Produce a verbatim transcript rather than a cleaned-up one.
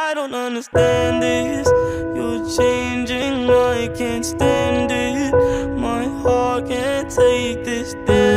I don't understand this. You're changing, I can't stand it. My heart can't take this damage.